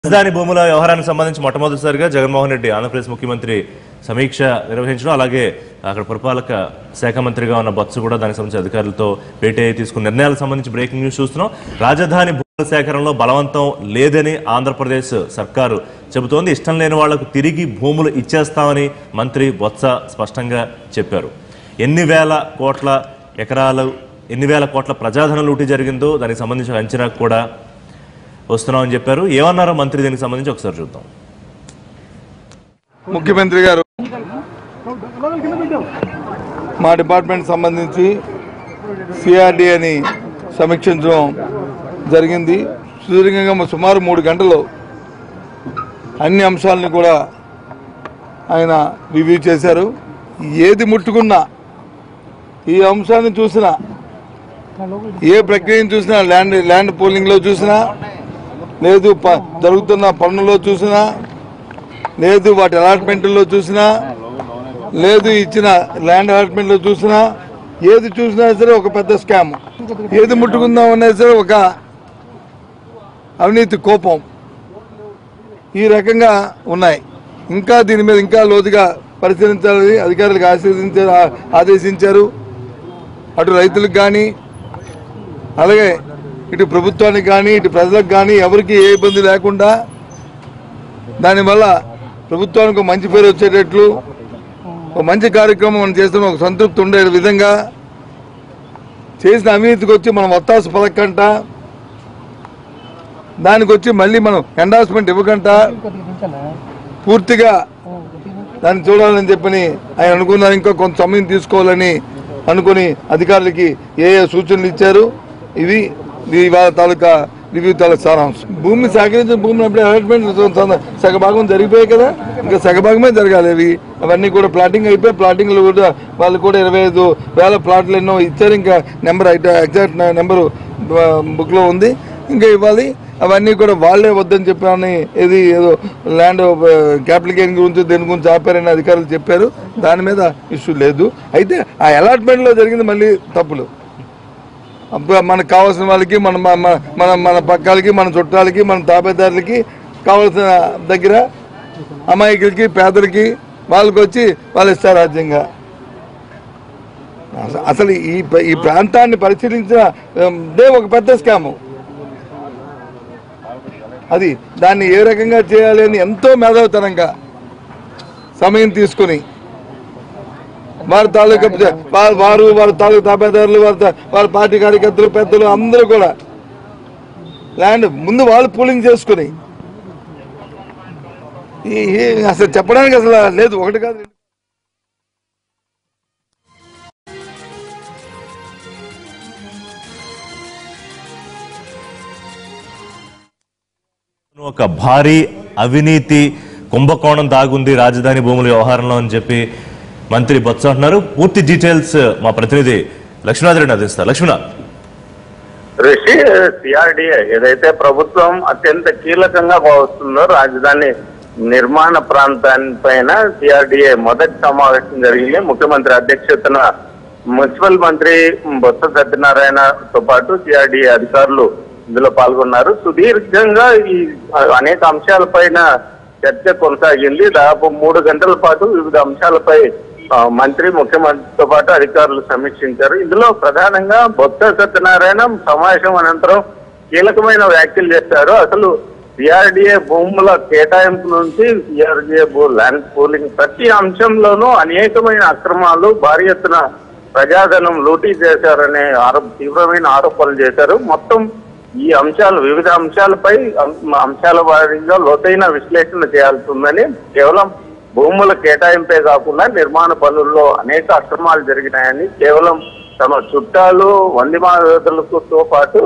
రాజధాని భూముల వ్యవహారానికి సంబంధించి మొట్టమొదటిసారిగా జగన్మోహన్ రెడ్డి ఆంధ్రప్రదేశ్ ముఖ్యమంత్రి సమీక్ష నిర్వహించడం, అలాగే అక్కడ పురపాలక శాఖ మంత్రిగా ఉన్న బొత్స కూడా దానికి సంబంధించి అధికారులతో భేటీ అయ్యి తీసుకున్న నిర్ణయాలకు సంబంధించి బ్రేకింగ్ న్యూస్ చూస్తున్నాం. రాజధాని భూముల సేకరణలో బలవంతం లేదని ఆంధ్రప్రదేశ్ సర్కారు చెబుతోంది. ఇష్టం లేని వాళ్లకు తిరిగి భూములు ఇచ్చేస్తామని మంత్రి బొత్స స్పష్టంగా చెప్పారు. ఎన్ని వేల కోట్ల ప్రజాధన లూటీ జరిగిందో దానికి సంబంధించిన అంచనా కూడా వస్తున్నామని చెప్పారు. ఏమన్నారో మంత్రి దీనికి సంబంధించి ఒకసారి చూద్దాం. ముఖ్యమంత్రి గారు మా డిపార్ట్మెంట్ సంబంధించి సిఆర్డీఏని సమీక్షించడం జరిగింది. సుదీర్ఘంగా సుమారు 3 గంటలు అన్ని అంశాలను కూడా ఆయన రివ్యూ చేశారు. ఏది ముట్టుకున్నా, ఈ అంశాన్ని చూసినా, ఏ ప్రక్రియను చూసినా, ల్యాండ్ పోలింగ్లో చూసినా, లేదు జరుగుతున్న పన్నులో చూసినా, లేదు వాటి అలాట్మెంట్లో చూసినా, లేదు ఇచ్చిన ల్యాండ్ అలాట్మెంట్లో చూసినా, ఏది చూసినా సరే ఒక పెద్ద స్కామ్. ఏది ముట్టుకుందామన్నా సరే ఒక అవినీతి కోపం. ఈ రకంగా ఉన్నాయి. ఇంకా దీని మీద ఇంకా లోతుగా పరిశీలించాలని అధికారులకు ఆదేశించారు. అటు రైతులకు కానీ, అలాగే ఇటు ప్రభుత్వానికి కానీ, ఇటు ప్రజలకు కానీ ఎవరికి ఏ ఇబ్బంది లేకుండా, దానివల్ల ప్రభుత్వానికి మంచి పేరు వచ్చేటట్లు ఒక మంచి కార్యక్రమం మనం చేస్తున్న ఒక సంతృప్తి ఉండే విధంగా చేసిన అవినీతికి వచ్చి మనం ఒత్తాసు పలకంట, దానికి వచ్చి మళ్ళీ మనం ఎండార్స్మెంట్ ఇవ్వకంట పూర్తిగా దాన్ని చూడాలని చెప్పని ఆయన అనుకున్నారు. ఇంకా కొంత సమయం తీసుకోవాలని అనుకుని అధికారులకి ఏ సూచనలు ఇచ్చారు. ఇది వాళ్ళ తాలూకా రివ్యూ తాలూకా సారాంశం. భూమి సేకరించిన భూమిని అప్పుడే అలాట్మెంట్ సగభాగం జరిగిపోయాయి కదా, ఇంకా సగభాగమే జరగాలి. అవన్నీ కూడా ప్లాటింగ్ అయిపోయి, ప్లాటింగ్లు కూడా వాళ్ళు కూడా 25,000 ప్లాట్లు ఎన్నో ఇచ్చారు. ఇంకా నెంబర్ ఎగ్జాక్ట్ నెంబరు బుక్లో ఉంది, ఇంకా ఇవ్వాలి. అవన్నీ కూడా వాళ్లే వద్దని చెప్పారని, ఏదో ల్యాండ్ క్యాపిటల్ గెయిన్ గురించి దేని గురించి ఆపారని అధికారులు చెప్పారు. దాని మీద ఇష్యూ లేదు. అయితే ఆ అలాట్మెంట్లో జరిగింది మళ్ళీ తప్పులు. మనకు కావాల్సిన వాళ్ళకి, మన పక్కాలకి, మన చుట్టాలకి, మన తాబేదారులకి కావాల్సిన దగ్గర అమాయకులకి, పేదలకి వాళ్ళకి వచ్చి వాళ్ళు ఇస్తారు రాజ్యంగా. అసలు ఈ ప్రాంతాన్ని పరిశీలించే ఒక పెద్ద స్కాము అది. దాన్ని ఏ రకంగా చేయాలి అని ఎంతో మేధావితనంగా సమయం తీసుకుని వారి తాలూకా వారి తాలూకా తాబేదారులు, వారి పార్టీ కార్యకర్తలు, పెద్దలు అందరూ కూడా ల్యాండ్ ముందు వాళ్ళు పూలింగ్ చేసుకుని, అసలు చెప్పడానికి అసలు లేదు. ఒకటి కాదు, ఒక భారీ అవినీతి కుంభకోణం దాగుంది రాజధాని భూముల వ్యవహారంలో అని చెప్పి మంత్రి బొత్స అంటున్నారు. పూర్తి డీటెయిల్స్ మా ప్రతినిధి లక్ష్మీనాథ్ రెడ్డి అందిస్తారు. లక్ష్మీనాథ్, రిషి, సిఆర్డీఏ ఏదైతే ప్రభుత్వం అత్యంత కీలకంగా భావిస్తుందో రాజధాని నిర్మాణ ప్రాంతానిపైన సిఆర్డీఏ మొదటి సమావేశం జరిగింది. ముఖ్యమంత్రి అధ్యక్షతన మున్సిపల్ మంత్రి బొత్స సత్యనారాయణతో పాటు సిఆర్డీఏ అధికారులు ఇందులో పాల్గొన్నారు. సుదీర్ఘంగా ఈ అనేక అంశాలపైన చర్చ కొనసాగింది. దాదాపు 3 గంటల పాటు వివిధ అంశాలపై మంత్రి, ముఖ్యమంత్రితో పాటు అధికారులు సమీక్షించారు. ఇందులో ప్రధానంగా బొత్స సత్యనారాయణ సమావేశం అనంతరం కీలకమైన వ్యాఖ్యలు చేశారు. అసలు సిఆర్డీఏ భూముల కేటాయింపు నుంచి సిఆర్డీఏ ల్యాండ్ పూలింగ్ ప్రతి అంశంలోనూ అనేకమైన అక్రమాలు, భారీ ఎత్తున ప్రజాధనం లూటీ చేశారనే తీవ్రమైన ఆరోపణలు చేశారు. మొత్తం ఈ అంశాలు, వివిధ అంశాలపై అంశాల వారీగా లోతైన విశ్లేషణ చేయాల్సి ఉందని, కేవలం భూముల కేటాయింపే కాకుండా నిర్మాణ పనుల్లో అనేక అక్రమాలు జరిగినాయని, కేవలం తమ చుట్టాలు, వందిమాదులతో పాటు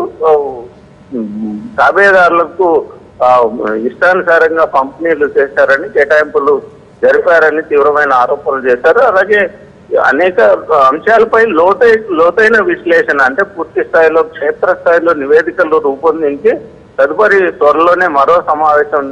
తాబేదారులకు ఇష్టానుసారంగా పంపిణీలు చేశారని, కేటాయింపులు జరిపారని తీవ్రమైన ఆరోపణలు చేశారు. అలాగే అనేక అంశాలపై లోతైన విశ్లేషణ, అంటే పూర్తి స్థాయిలో క్షేత్రస్థాయిలో నివేదికలు రూపొందించి తదుపరి త్వరలోనే మరో సమావేశం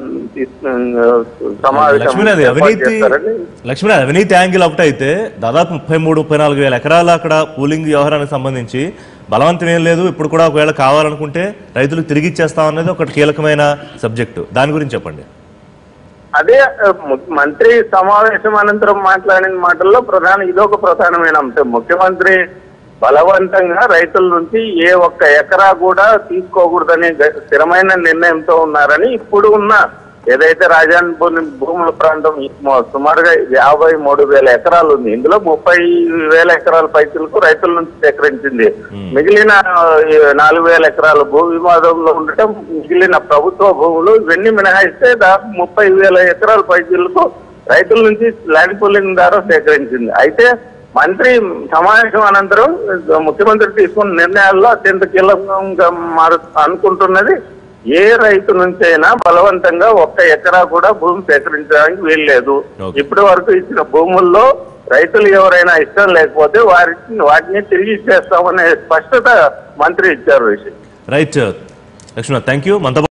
అవినీతి యాంగిల్ ఒకటైతే దాదాపు 33-34 వేల ఎకరాల అక్కడ పూలింగ్ వ్యవహారానికి సంబంధించి బలవంతం ఏం లేదు, ఇప్పుడు కూడా ఒకవేళ కావాలనుకుంటే రైతులకు తిరిగి ఇచ్చేస్తాం అనేది ఒకటి కీలకమైన సబ్జెక్టు. దాని గురించి చెప్పండి. అదే మంత్రి సమావేశం అనంతరం మాట్లాడిన మాటల్లో ఇదొక ప్రధానమైన అంశం. ముఖ్యమంత్రి బలవంతంగా రైతుల నుంచి ఏ ఒక్క ఎకరా కూడా తీసుకోకూడదనే స్థిరమైన నిర్ణయంతో ఉన్నారని, ఇప్పుడు ఉన్న ఏదైతే రాజధాని భూముల ప్రాంతం సుమారుగా 53,000 ఎకరాలు ఉంది. ఇందులో 30,000 ఎకరాల పైసలకు రైతుల నుంచి సేకరించింది. మిగిలిన 4,000 ఎకరాల భూ వివాదంలో ఉండటం, మిగిలిన ప్రభుత్వ భూములు ఇవన్నీ మినహాయిస్తే దాదాపు 30,000 ఎకరాల పైసలకు రైతుల నుంచి ల్యాండ్ పూలింగ్ ద్వారా సేకరించింది. అయితే మంత్రి సమావేశం అనంతరం ముఖ్యమంత్రి తీసుకున్న నిర్ణయాల్లో అత్యంత కీలకంగా అనుకుంటున్నది, ఏ రైతు నుంచైనా బలవంతంగా ఒక్క ఎకరా కూడా భూమి సేకరించడానికి వీల్లేదు. ఇప్పటి వరకు ఇచ్చిన భూముల్లో రైతులు ఎవరైనా ఇష్టం లేకపోతే వాటిని తిరిగి ఇచ్చేస్తామనే స్పష్టత మంత్రి ఇచ్చారు. Right Lakshman, thank you.